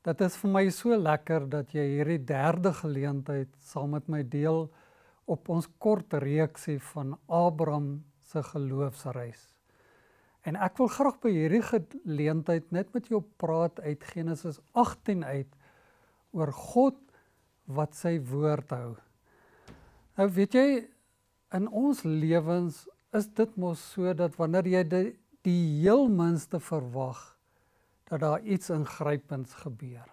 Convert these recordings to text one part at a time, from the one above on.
Dit is vir my so lekker dat jy hierdie derde geleentheid saam met my deel op ons kort reeksie van Abraham se geloofsreis. En ek wil graag by hierdie geleentheid net met jou praat uit Genesis 18 uit oor God wat sy woord hou. Nou weet jy, in ons lewens is dit mos so dat wanneer jy die heel minste verwag, dat daar iets ingrypends gebeur.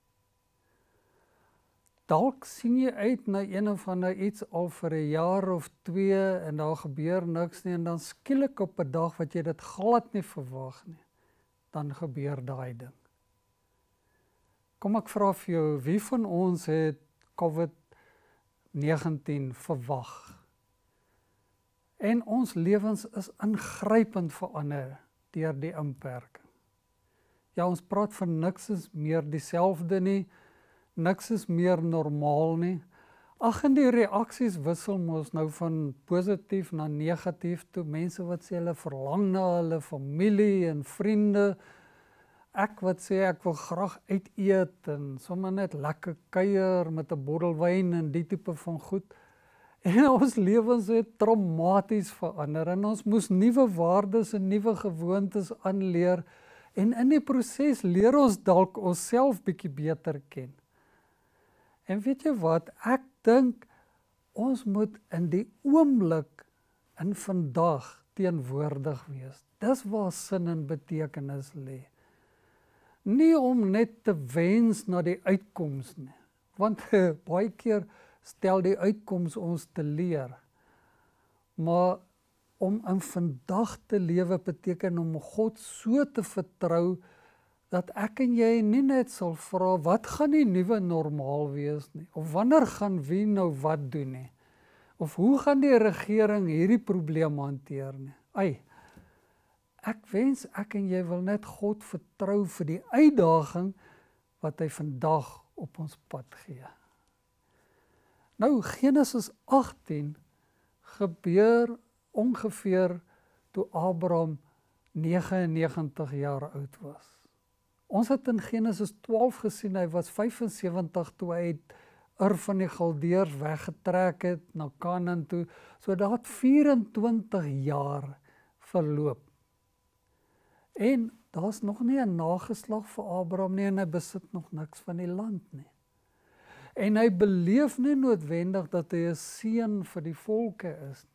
Dalk sien jy uit na een of ander iets al vir 'n jaar of 2 en daar gebeur niks nie en dan skielik op 'n dag wat jy dit glad nie verwag nie, dan gebeur daai ding. Kom ek vra vir jou, wie van ons het COVID-19 verwag? En ons lewens is ingrypend verander deur die inperking. Ja, ons praat van niks is meer dieselfde nie, niks is meer normaal nie. Ag, en die reaksies wissel mos nou van positief na negatief toe. Mense wat sê hulle verlang na hulle familie en vriende. Ek wat sê ek wil graag uit eet en sommer net lekker kuier met 'n bottel wyn en die tipe van goed. En ons lewens het dramaties verander en ons moes nuwe waardes en nuwe gewoontes aanleer. En in die proses leer ons dalk onsself bietjie beter ken. En weet jy wat, ek dink ons moet in die oomblik in vandag teenwoordig wees. Dis waar sin en betekenis lê. Nie om net te wens na die uitkoms nie, want baie keer stel die uitkoms ons te leer. Maar om in vandag te lewe beteken om God so te vertrou dat ek en jy nie net sal vra wat gaan die nuwe normaal wees nie, of wanneer gaan wie nou wat doen nie, of hoe gaan die regering hierdie probleem hanteer nie. Ek wens ek en jy wil net God vertrou vir die uitdaging wat hy vandag op ons pad gee. Nou, Genesis 18 gebeur ongeveer toe Abraham 99 jaar oud was. Ons het in Genesis 12 gesien, hy was 75 toe hy uit van die Galdeërs weggetrek het na Kanaan toe, so daar het 24 jaar verloop. En daar's nog nie 'n nageslag vir Abraham nie en hy besit nog niks van die land nie. En hy beleef nie noodwendig dat hy 'n seën vir die volke is.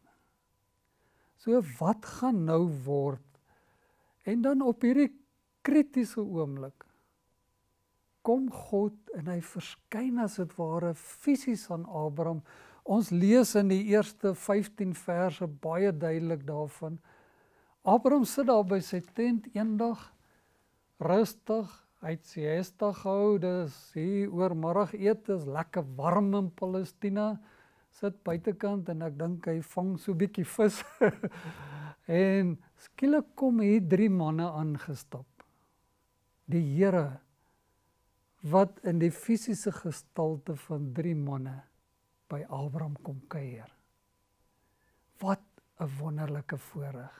So wat gaan nou word? En dan op hierdie kritiese oomblik kom God en hy verskyn as dit ware fisies aan Abraham. Ons lees in die eerste 15 verse baie duidelik daarvan. Abraham sit daar by sy tent eendag, rustig, hy het siesta gehou, dis hier oormiddagete, is lekker warm in Palestina, sit buitekant en ek dink hy vang so bietjie vis. En skielik kom hier 3 manne aangestap. Die Here wat in die fisiese gestalte van 3 manne by Abraham kom kuier. Wat 'n wonderlike voorreg.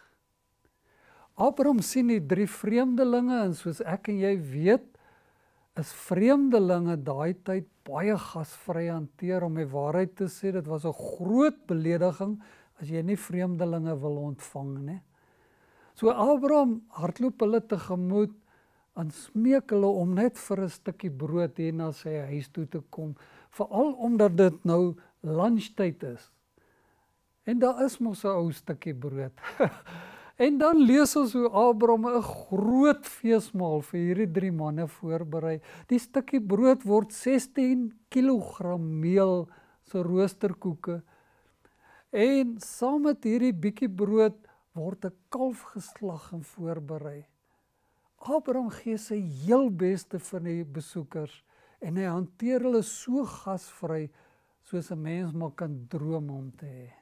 Abraham sien die 3 vreemdelinge en soos ek en jy weet, is vreemdelinge daai tyd baie gasvry hanteer. Om die waarheid te sê, dit was 'n groot belediging as jy nie vreemdelinge wil ontvang nie. So Abraham hardloop hulle tegemoet en smeek hulle om net vir 'n stukkie brood hier na sy huis toe te kom, veral omdat dit nou lunchtyd is. En daar is mos 'n ou stukkie brood. En dan lees ons hoe Abraham 'n groot feesmaal vir hierdie 3 manne voorberei. Die stukkie brood word 16 kilogram meel, so roosterkoeke. En saam met hierdie bietjie brood word 'n kalf geslag en voorberei. Abraham gee sy heel beste vir die besoekers en hy hanteer hulle so gasvry soos 'n mens maar kan droom om te hê.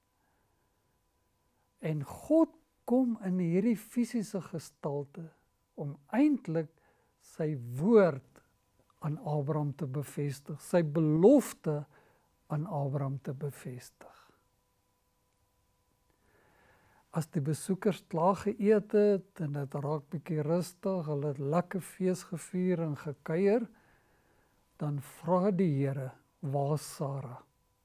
En God kom in hierdie fisiese gestalte om eintlik sy woord aan Abraham te bevestig, sy belofte aan Abraham te bevestig. as die besoekers klaar geëet het en dit raak bietjie rustig, hulle het lekker fees gevier en gekuier, dan vra die Here, waar is Sarah?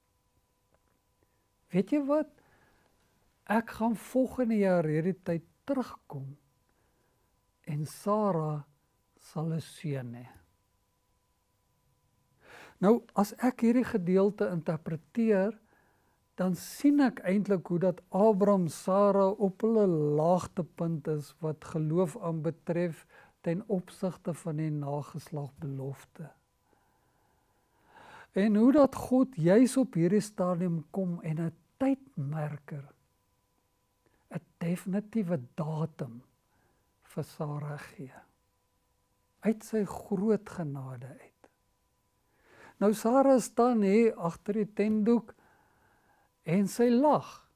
Weet jy wat? Ek gaan volgende jaar hierdie tyd terugkom en Sarah sal 'n seun hê. Nou, as ek hierdie gedeelte interpreteer, dan sien ek eintlik hoe dat Abraham Sarah op hulle laagtepunt is wat geloof aanbetref ten opsigte van die nageslagbelofte. En hoe dat God juis op hierdie stadium kom en 'n tydmerker, 'n definitiewe datum vir Sarah gee. Uit sy groot genade uit. Nou Sarah staan hier agter die tentdoek en sy lag.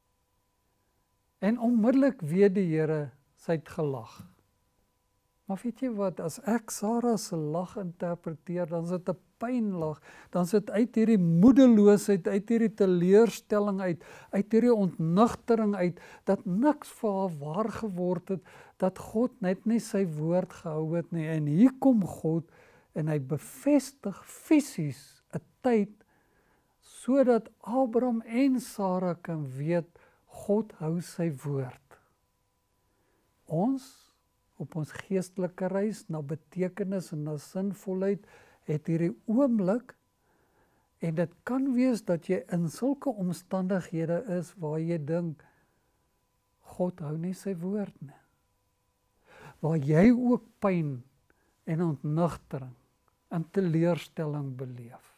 En onmiddellik weet die Here, sy het gelag. Maar weet jy wat, as ek Sarah se lag interpreteer, dan is dit 'n pynlag, dan is dit uit hierdie moedeloosheid, uit hierdie teleurstelling uit hierdie ontnugtering uit, dat niks vir haar waar geword het, dat God net nie sy woord gehou het nie. En hier kom God en hy bevestig fisies 'n tyd, sodat Abraham en Sarah kan weet, God hou sy woord. Ons, op ons geestelike reis na betekenis en na sinvolheid, het hierdie oomblik, en dit kan wees dat jy in sulke omstandighede is waar jy dink, God hou nie sy woord nie. Waar jy ook pyn en ontnugtering en teleurstelling beleef.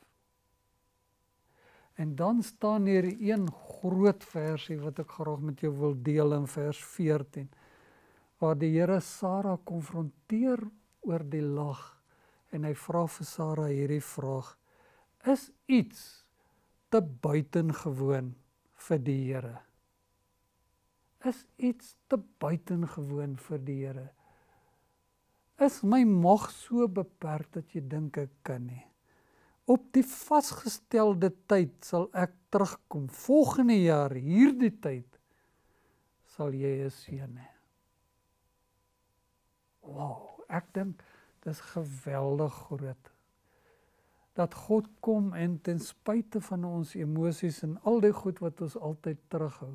En dan staan hier een groot versie wat ek graag met jou wil deel in vers 14, waar die Here Sarah konfronteer oor die lag, en hy vra vir Sarah hierdie vraag, is iets te buitengewoon vir die Here? Is iets te buitengewoon vir die Here? Is my mag so beperk dat jy dink ek kan nie? Op die vasgestelde tyd sal ek terugkom. Volgende jaar, hierdie tyd, sal jy 'n seun hê. Wow, ek dink, dit is geweldig groot. Dat God kom en ten spyte van ons emosies en al die goed wat ons altyd terughou,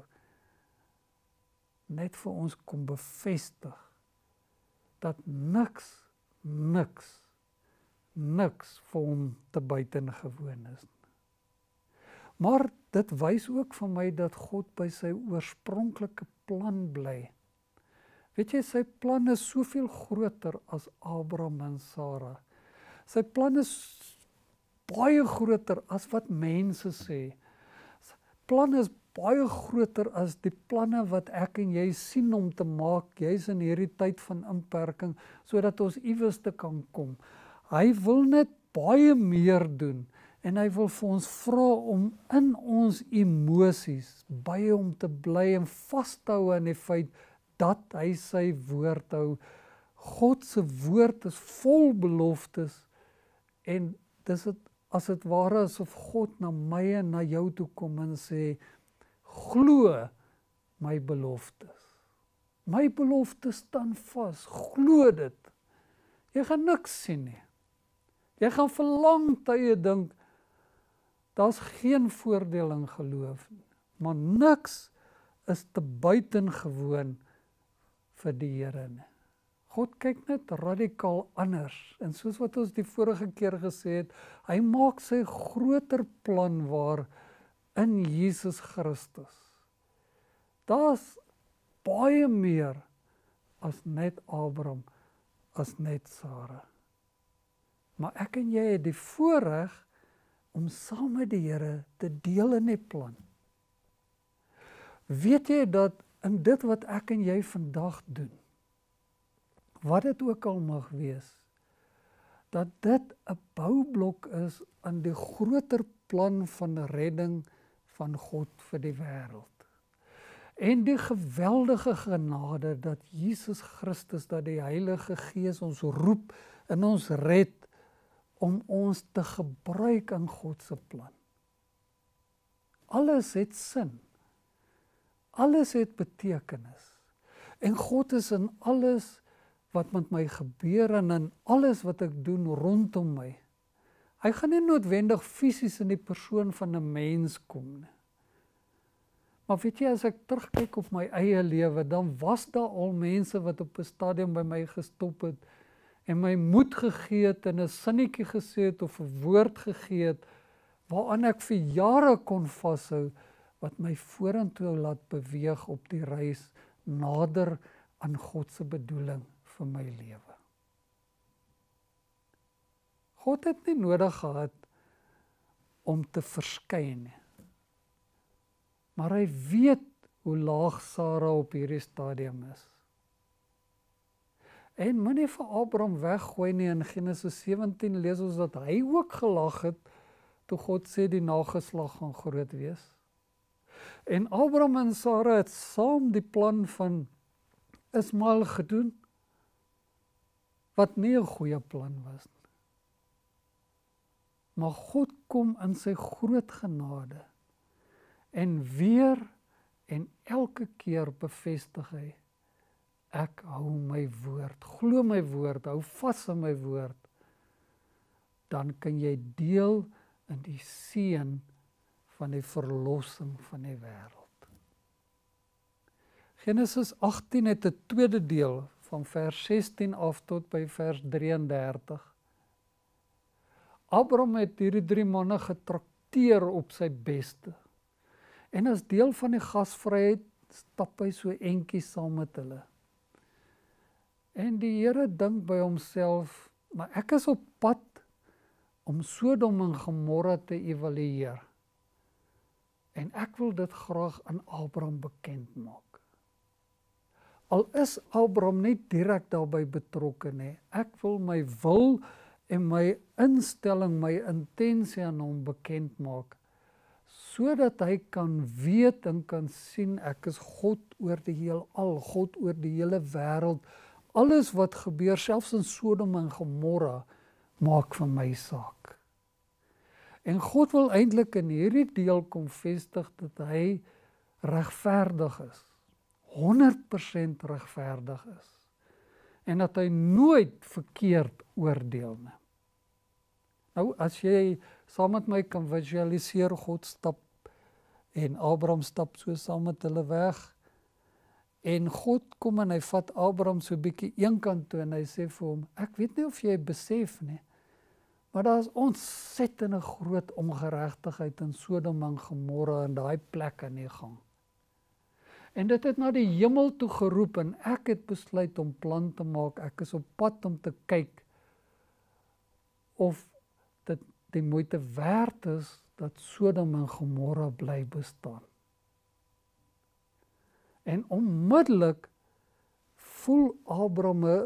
net vir ons kom bevestig, dat niks vir hom te buitengewoon is. Maar dit wys ook vir my dat God by sy oorspronklike plan bly. Weet jy, sy plan is soveel groter as Abraham en Sarah. Sy plan is baie groter as wat mense sê. Sy plan is baie groter as die planne wat ek en jy sien om te maak, juis in hierdie tyd van inperking, sodat ons iewers te kan kom. Hy wil net baie meer doen, en hy wil vir ons vra om in ons emosies by hom te bly en vas te hou aan die feit dat hy sy woord hou. God se woord is vol beloftes, en dis het, as dit ware asof God na my en na jou toe kom en sê, glo my beloftes. My beloftes staan vas, glo dit. Jy gaan niks sien nie. Jy gaan vir lang tye dink, daar's geen voordeel in geloof nie. Maar niks is te buitengewoon vir die Here nie. God kyk net radikaal anders. En soos wat ons die vorige keer gesê het, hy maak sy groter plan waar in Jesus Christus. Daar's baie meer as net Abraham, as net Sarah. Maar ek en jy het die voorreg om saam met die Here te deel in die plan. Weet jy dat in dit wat ek en jy vandag doen, wat dit ook al mag wees, dat dit 'n boublok is aan die groter plan van redding van God vir die wêreld. En die geweldige genade dat Jesus Christus, dat die Heilige Gees ons roep en ons red, om ons te gebruik in God se plan. Alles het sin. Alles het betekenis. En God is in alles wat met my gebeur en in alles wat ek doen rondom my. Hy gaan nie noodwendig fisies in die persoon van 'n mens kom nie. Maar weet jy, as ek terugkyk op my eie lewe, dan was daar al mense wat op 'n stadium by my gestop het en my moed gegee het en 'n sinnetjie gesê het of 'n woord gegee het waaraan ek vir jare kon vashou wat my vorentoe laat beweeg op die reis nader aan God se bedoeling vir my lewe. God het nie nodig gehad om te verskyn nie. Maar hy weet hoe laag Sara op hierdie stadium is. En moenie vir Abraham weggooi nie. In Genesis 17 lees ons dat hy ook gelag het toe God sê die nageslag gaan groot wees. En Abraham en Sara het saam die plan van Ismael gedoen, wat nie 'n goeie plan was nie. Maar God kom in sy groot genade en weer en elke keer bevestig hy, ek hou my woord, glo my woord, hou vas aan my woord, dan kan jy deel in die seën van die verlossing van die wêreld. Genesis 18 het 'n tweede deel van vers 16 af tot by vers 33. Abraham het hierdie 3 manne getrakteer op sy beste. En as deel van die gasvryheid stap hy so entjie saam met hulle. En die Here dink by homself, maar ek is op pad om Sodom en Gomorra te evalueer. En ek wil dit graag aan Abraham bekend maak. Al is Abraham nie direk daarbey betrokke nie, ek wil my wil en my instelling, my intensie aan hom bekend maak, sodat hy kan weet en kan sien, ek is God oor die heelal, God oor die hele wêreld. Alles wat gebeur, selfs in Sodom en Gomorra, maak vir my saak. En God wil eintlik in hierdie deel kom vestig dat hy regverdig is, 100% regverdig is, en dat hy nooit verkeerd oordeel nie. Nou, as jy saam met my kan visualiseer, God stap en Abraham stap so saam met hulle weg, en God kom en hy vat Abraham so bietjie eenkant toe en hy sê vir hom, ek weet nie of jy besef nie, maar daar is ontsettende groot ongeregtigheid in Sodom en Gomorra en daai plek aan die gang. En dit het na die hemel toe geroep en ek het besluit om plan te maak, ek is op pad om te kyk of dit die moeite werd is dat Sodom en Gomorra bly bestaan. En onmiddellik voel Abraham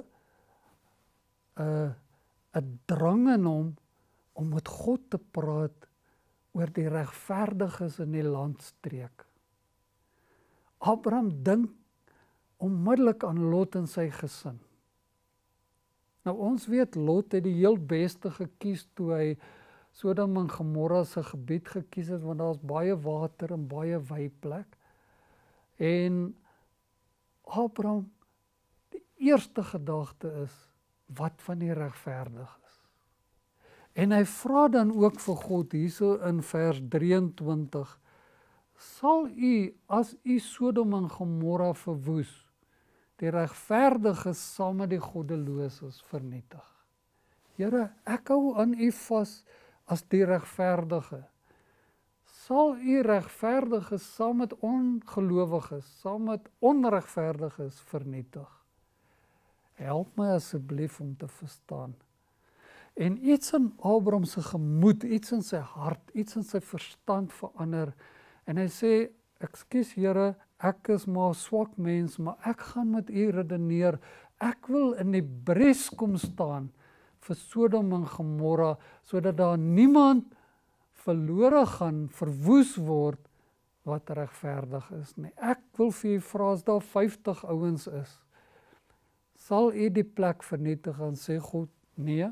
'n drang in hom om met God te praat oor die regverdiges in die landstreek. Abraham dink onmiddellik aan Lot en sy gesin. Nou ons weet Lot het die heel beste gekies toe hy Sodom en Gomorra se gebied gekies het, want daar's baie water en baie weiplek. En Abraham, die eerste gedagte is, wat van die regverdiges? En hy vra dan ook vir God, hierso in vers 23, sal u, as u Sodom en Gomorra verwoes, die regverdiges saam met die goddeloses vernietig? Here, ek hou aan u vas as die regverdige. Sal u regverdiges saam met ongelowiges, saam met onregverdiges vernietig? Help my asseblief om te verstaan. En iets in Abraham se gemoed, iets in sy hart, iets in sy verstand verander. En hy sê, ekskuus Here, ek is maar 'n swak mens, maar ek gaan met u redeneer. Ek wil in die bres kom staan vir Sodom en Gomorra, sodat daar niemand verlore gaan, verwoes word, wat regverdig is nie. Ek wil vir u vra, as daar 50 ouens is, sal u die plek vernietig? En sê God, nee,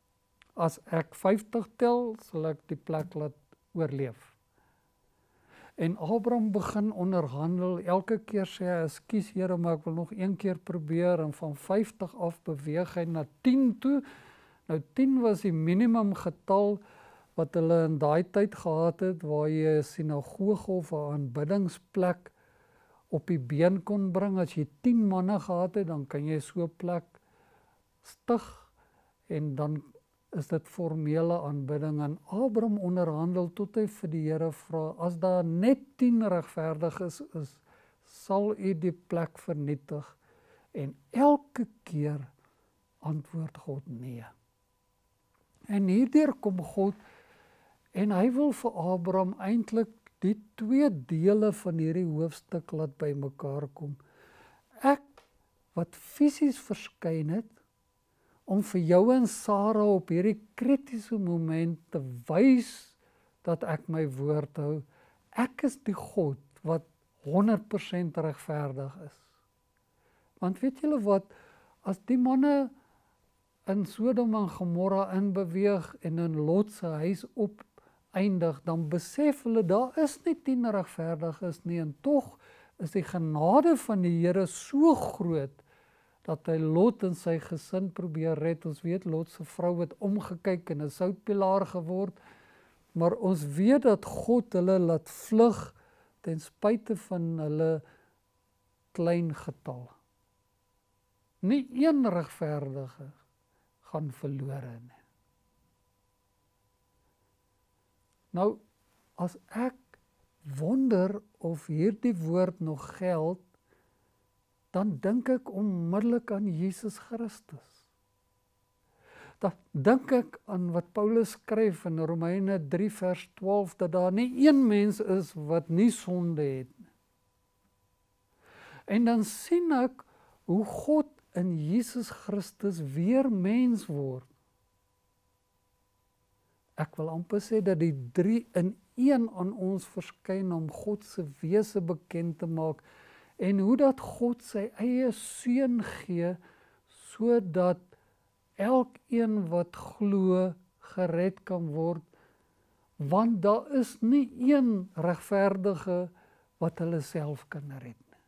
as ek 50 tel, sal ek die plek laat oorleef. En Abraham begin onderhandel, elke keer sê hy, ekskuus Here, maar ek wil nog een keer probeer, en van 50 af beweeg hy na 10 toe. Nou 10 was die minimum getal wat hulle in daai tyd gehad het, waar jy 'n sinagoge of 'n aanbiddingsplek op die been kon bring. As jy 10 manne gehad het, dan kan jy so 'n plek stig, en dan is dit formele aanbidding. En Abraham onderhandel tot hy vir die Here vra, as daar net 10 regverdiges is, sal u die plek vernietig? En elke keer antwoord God nee. En hierdeur kom God, en hy wil vir Abraham eintlik die 2 dele van hierdie hoofstuk laat by mekaar kom. Ek wat fisies verskyn het, om vir jou en Sarah op hierdie kritiese moment te wys dat ek my woord hou. Ek is die God wat 100% regverdig is. Want weet julle wat, as die manne in Sodom en Gomorra inbeweeg en in Lot se huis opeindig, dan besef hulle, daar is nie 10 regverdiges nie, en tog is die genade van die Here so groot, dat hy Lot en sy gesin probeer red. Ons weet, Lot se vrou het omgekyk en 'n soutpilaar geword, maar ons weet dat God hulle laat vlug ten spyte van hulle klein getal. Nie een regverdige gaan verlore nie. Nou, as ek wonder of hierdie woord nog geld, dan dink ek onmiddellik aan Jesus Christus. Dan dink ek aan wat Paulus skryf in Romeine 3 vers 12, dat daar nie een mens is wat nie sonde het nie. En dan sien ek hoe God in Jesus Christus weer mens word. Ek wil amper sê dat die 3 in 1 aan ons verskyn om God se wese bekend te maak, en hoe dat God sy eie seun gee, sodat elkeen wat glo gered kan word, want daar is nie een regverdige wat hulle self kan red nie.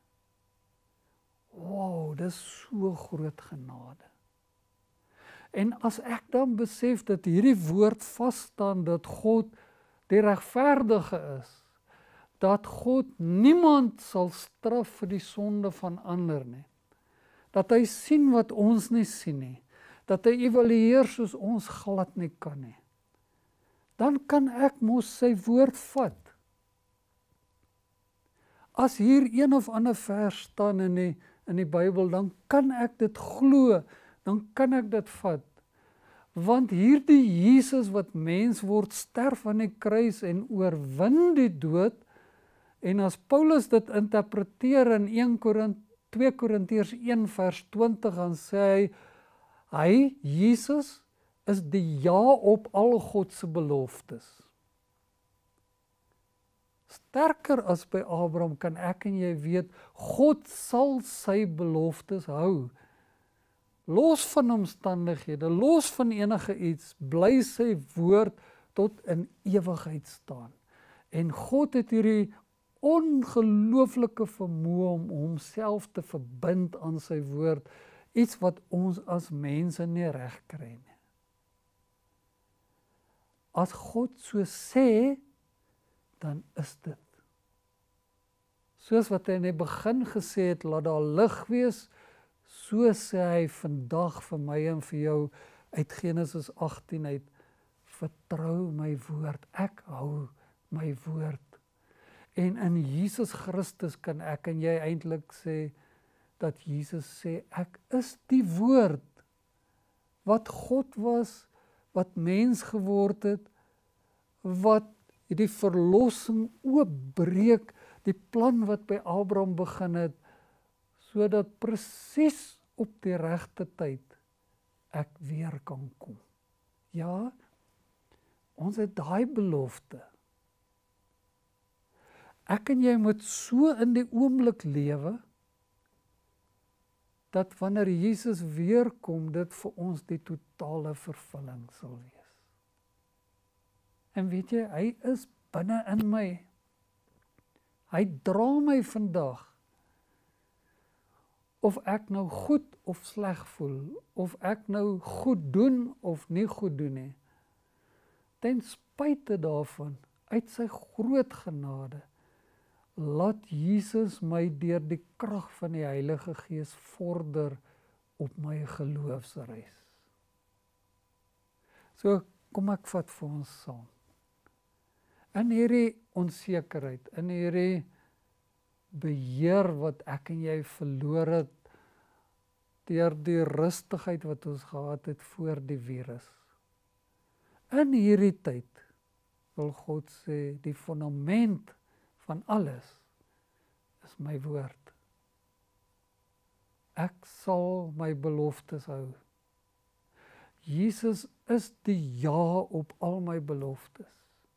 Wow, dis so groot genade. En as ek dan besef dat hierdie woord vasstaan, dat God die regverdige is, dat God niemand sal straf vir die sonde van ander nie, dat hy sien wat ons nie sien nie, dat hy evalueer soos ons glad nie kan nie, dan kan ek mos sy woord vat. As hier een of ander vers staan in die Bybel, dan kan ek dit glo, dan kan ek dit vat. Want hierdie Jesus wat mens word, sterf aan die kruis en oorwin die dood. En as Paulus dit interpreteer in 2 Korintiërs 1 vers 20, dan sê hy, Jesus, is die ja op al God se beloftes. Sterker as by Abraham kan ek en jy weet, God sal sy beloftes hou. Los van omstandighede, los van enige iets, bly sy woord tot in ewigheid staan. En God het hierdie ongelooflike vermoë om homself te verbind aan sy woord, iets wat ons as mense nie reg kry nie. As God so sê, dan is dit. Soos wat hy in die begin gesê het, laat daar lig wees, so sê hy vandag vir my en vir jou uit Genesis 18 uit, vertrou my woord, ek hou my woord. En in Jesus Christus kan ek en jy eintlik sê, dat Jesus sê, ek is die woord, wat God was, wat mens geword het, wat die verlossing oopbreek, die plan wat by Abraham begin het, sodat presies op die regte tyd ek weer kan kom. Ja, ons het daai belofte. Ek en jy moet so in die oomblik lewe, dat wanneer Jesus weer kom, dit vir ons die totale vervulling sal wees. En weet jy, hy is binne in my. Hy dra my vandag. Of ek nou goed of sleg voel, of ek nou goed doen of nie goed doen nie. Ten spyte daarvan, uit sy groot genade, laat Jesus my deur die krag van die Heilige Gees vorder op my geloofsreis. So kom ek vat vir ons saam. In hierdie onsekerheid, in hierdie beheer wat ek en jy verloor het, deur die rustigheid wat ons gehad het voor die virus. In hierdie tyd wil God sê, die fundament van alles is my woord. Ek sal my beloftes hou. Jesus is die ja op al my beloftes.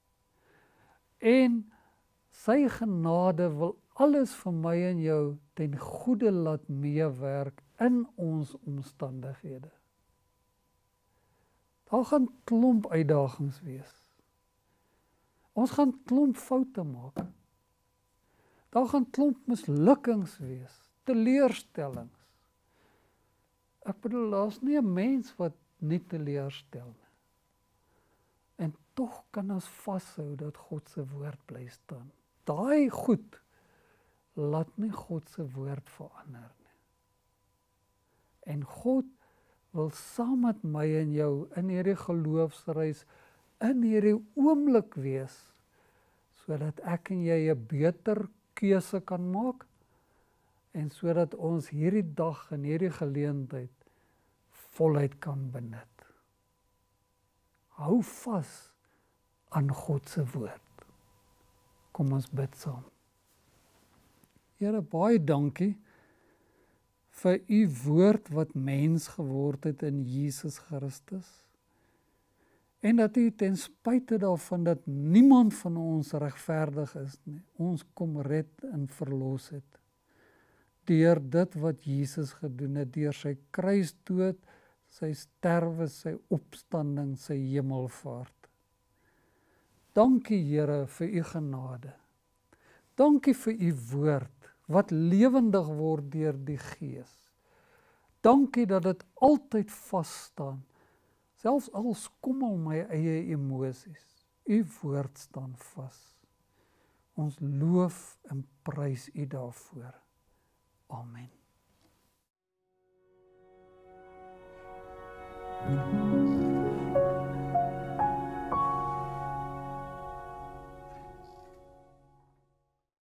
En sy genade wil alles vir my en jou ten goeie laat meewerk in ons omstandighede. Daar gaan klomp uitdagings wees. Ons gaan klomp foute maak. Daar gaan klomp mislukkings wees, teleurstellings. Ek bedoel, daar's nie 'n mens wat nie teleurstel nie. En tog kan ons vashou dat God se woord bly staan. Daai goed laat nie God se woord verander nie. En God wil saam met my en jou in hierdie geloofsreis, in hierdie oomblik wees, sodat ek en jy 'n beter keuse kan maak, en sodat ons hierdie dag en hierdie geleentheid voluit kan benut. Hou vas aan God se woord. Kom ons bid saam. Here, baie dankie vir u woord wat mens geword het in Jesus Christus. En dat u ten spyte daarvan dat niemand van ons regverdig is nie, ons kom red en verlos het. Deur dit wat Jesus gedoen het, deur sy kruisdood, sy sterwe, sy opstanding, sy hemelvaart. Dankie Here vir u genade. Dankie vir u woord wat lewendig word deur die Gees. Dankie dat dit altyd vas staan, selfs al skommel my eie emosies. U woord staan vas. Ons loof en prys u daarvoor. Amen.